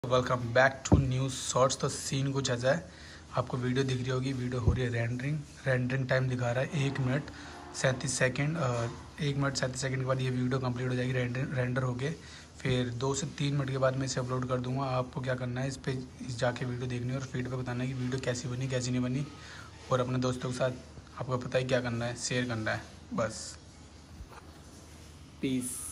Welcome back to new shorts. तो सीन कुछ ऐसा है, आपको वीडियो दिख रही होगी। वीडियो हो रही है रेंडरिंग टाइम दिखा रहा है 1 मिनट 37 सेकेंड। 1 मिनट 37 सेकेंड के बाद ये वीडियो कंप्लीट हो जाएगी रेंडर होके। फिर 2 से 3 मिनट के बाद मैं इसे अपलोड कर दूंगा। आपको क्या करना है, इस पर जाके वीडियो देखनी है और फीडबैक बताना है कि वीडियो कैसी बनी कैसी नहीं बनी। और अपने दोस्तों के साथ आपको पता ही क्या करना है, शेयर करना है बस। पीस।